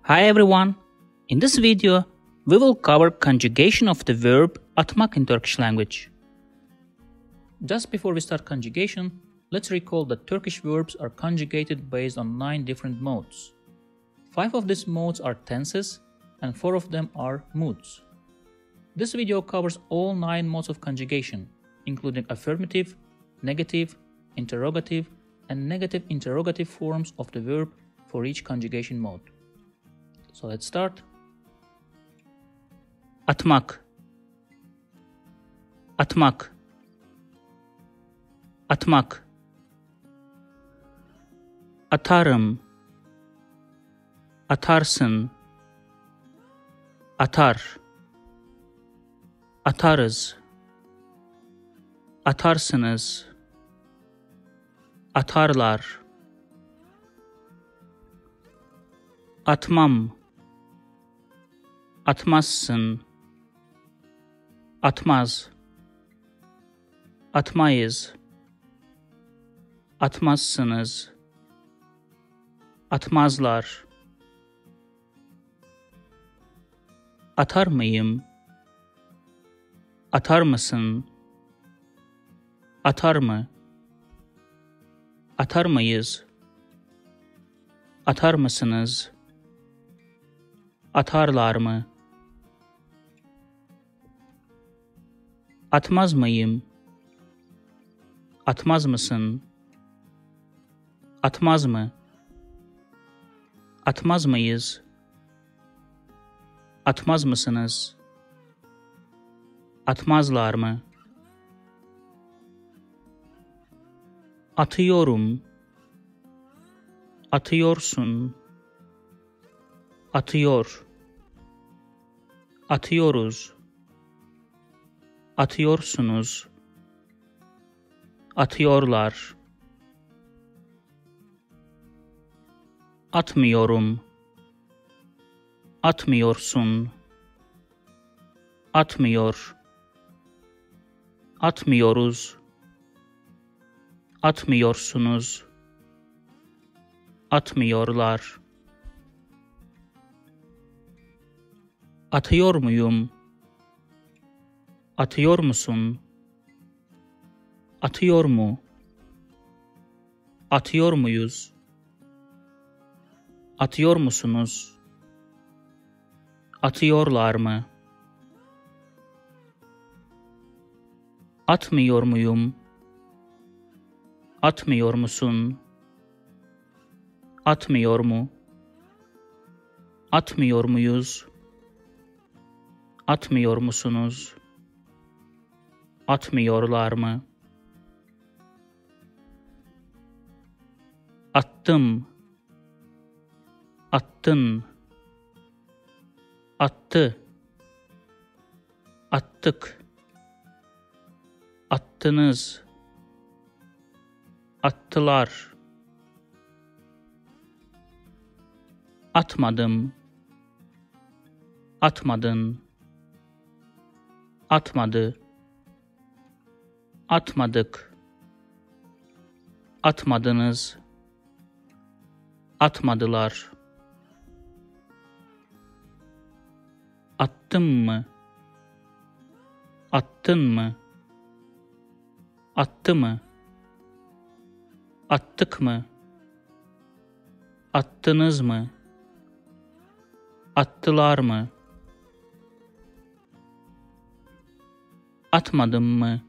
Hi everyone! In this video, we will cover conjugation of the verb atmak in Turkish language. Just before we start conjugation, let's recall that Turkish verbs are conjugated based on 9 different modes. 5 of these modes are tenses and 4 of them are moods. This video covers all 9 modes of conjugation, including affirmative, negative, interrogative, and negative interrogative forms of the verb for each conjugation mode. So let's start. Atmak, atmak, atmak. Atarım, atarsın, atar, atarız, atarsınız, atarlar. Atmam, atmazsın, atmaz, atmayız, atmazsınız, atmazlar. Atar mıyım, atar mısın, atar mı, atar mıyız, atar mısınız, atarlar mı? Atmaz mıyım? Atmaz mısın? Atmaz mı? Atmaz mıyız? Atmaz mısınız? Atmazlar mı? Atıyorum. Atıyorsun. Atıyor. Atıyoruz. Atıyorsunuz. Atıyorlar. Atmıyorum. Atmıyorsun. Atmıyor. Atmıyoruz. Atmıyorsunuz. Atmıyorlar. Atıyor muyum? Atıyor musun? Atıyor mu? Atıyor muyuz? Atıyor musunuz? Atıyorlar mı? Atmıyor muyum? Atmıyor musun? Atmıyor mu? Atmıyor muyuz? Atmıyor musunuz? Atmıyorlar mı? Attım. Attın. Attı. Attık. Attınız. Attılar. Atmadım. Atmadın. Atmadı. Atmadık. Atmadınız. Atmadılar. Attım mı? Attın mı? Attı mı? Attık mı? Attınız mı? Attılar mı? Atmadın mı?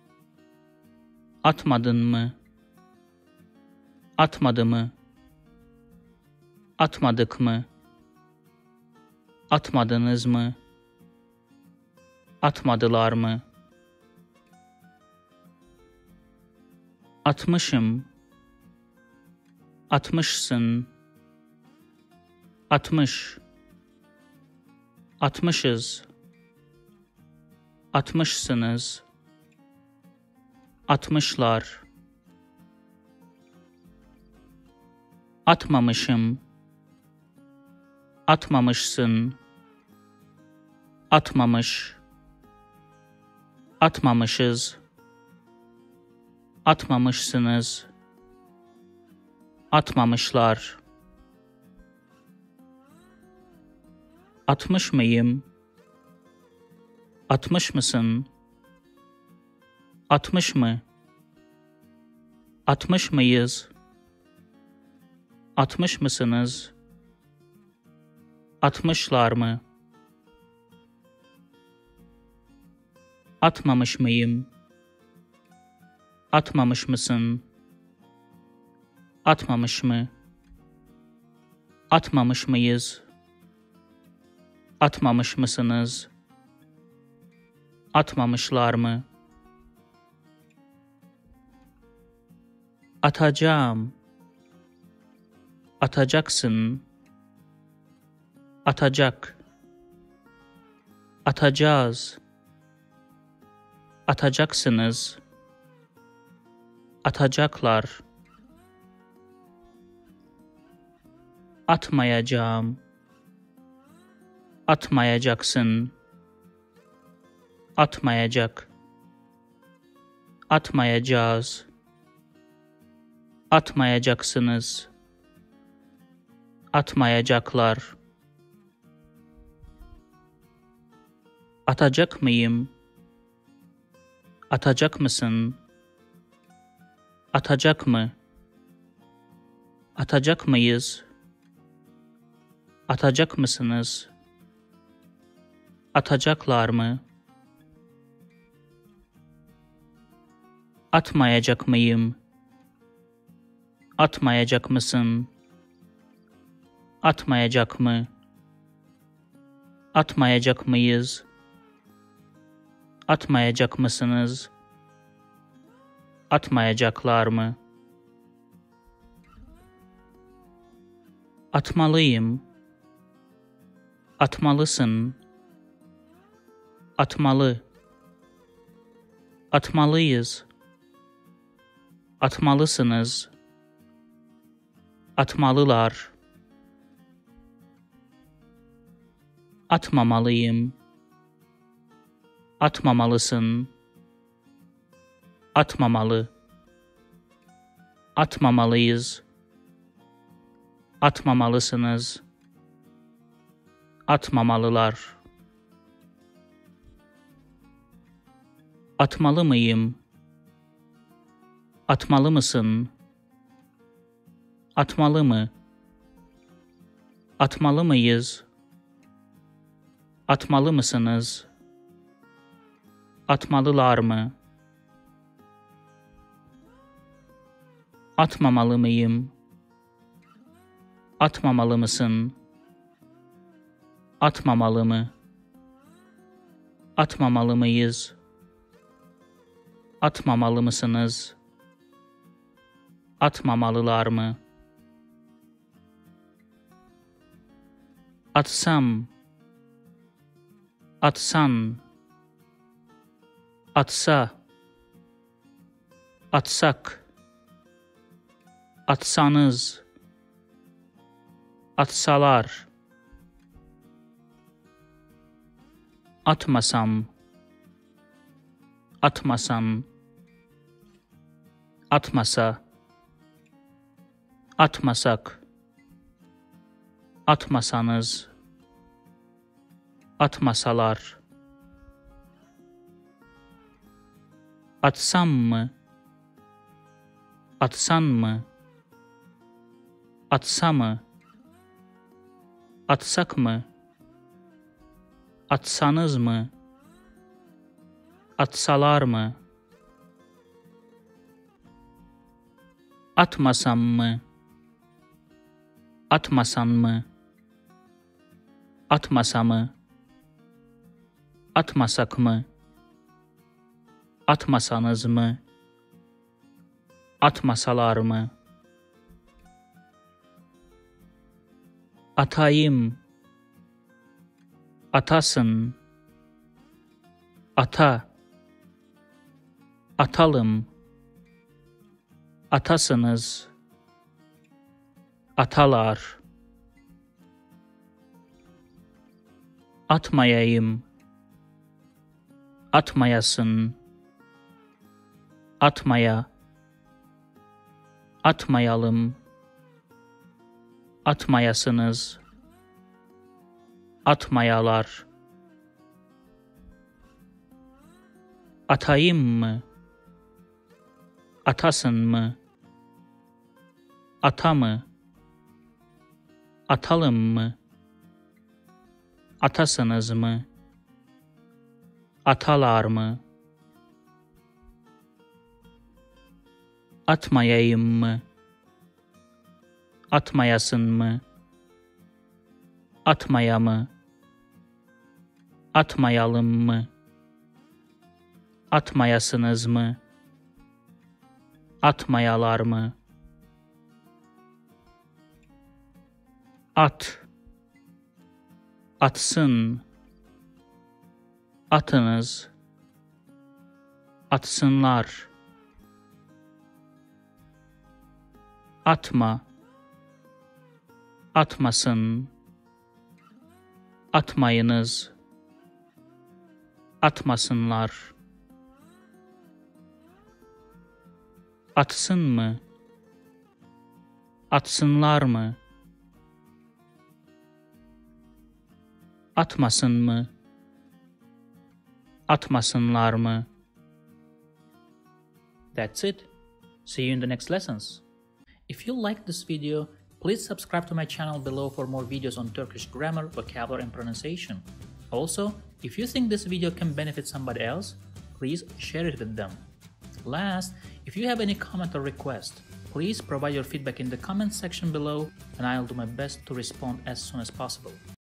Atmadın mı? Atmadı mı? Atmadık mı? Atmadınız mı? Atmadılar mı? Atmışım. Atmışsın. Atmış. Atmışız. Atmışsınız. Atmışlar. Atmamışım. Atmamışsın. Atmamış. Atmamışız. Atmamışsınız. Atmamışlar. Atmış mıyım? Atmış mısın? Atmış mı? Atmış mıyız? Atmış mısınız? Atmışlar mı? Atmamış mıyım? Atmamış mısın? Atmamış mı? Atmamış mıyız? Atmamış mısınız? Atmamışlar mı? Atacağım. Atacaksın. Atacak. Atacağız. Atacaksınız. Atacaklar. Atmayacağım. Atmayacaksın. Atmayacak. Atmayacağız. Atmayacaksınız. Atmayacaklar. Atacak mıyım? Atacak mısın? Atacak mı? Atacak mıyız? Atacak mısınız? Atacaklar mı? Atmayacak mıyım? Atmayacak mısın? Atmayacak mı? Atmayacak mıyız? Atmayacak mısınız? Atmayacaklar mı? Atmalıyım. Atmalısın. Atmalı. Atmalıyız. Atmalısınız. Atmalılar. Atmamalıyım. Atmamalısın. Atmamalı. Atmamalıyız. Atmamalısınız. Atmamalılar. Atmalı mıyım? Atmalı mısın? Atmalı mı? Atmalı mıyız? Atmalı mısınız? Atmalılar mı? Atmamalı mıyım? Atmamalı mısın? Atmamalı mı? Atmamalı mıyız? Atmamalı mısınız? Atmamalılar mı? Atsam. Atsan. Atsa. Atsak. Atsanız. Atsalar. Atmasam. Atmasan. Atmasa. Atmasak. Atmasanız. Atmasalar. Atsam mı? Atsan mı? Atsa mı? Atsak mı? Atsanız mı? Atsalar mı? Atmasam mı? Atmasan mı? Atmasa mı? Atmasak mı? Atmasanız mı? Atmasalar mı? Atayım. Atasın. Ata. Atalım. Atasınız. Atalar. Atmayayım. Atmayasın. Atmaya. Atmayalım. Atmayasınız. Atmayalar. Atayım mı? Atasın mı? Ata mı? Atalım mı? Atasınız mı? Atalar mı? Atmayayım mı? Atmayasın mı? Atmaya mı? Atmayalım mı? Atmayasınız mı? Atmayalar mı? At. Atsın. Atınız. Atsınlar. Atma. Atmasın. Atmayınız. Atmasınlar. Atsın mı? Atsınlar mı? Atmasın mı? Atmasınlar mı? That's it. See you in the next lessons. If you like this video, please subscribe to my channel below for more videos on Turkish grammar, vocabulary and pronunciation. Also, if you think this video can benefit somebody else, please share it with them. Last, if you have any comment or request, please provide your feedback in the comment section below and I'll do my best to respond as soon as possible.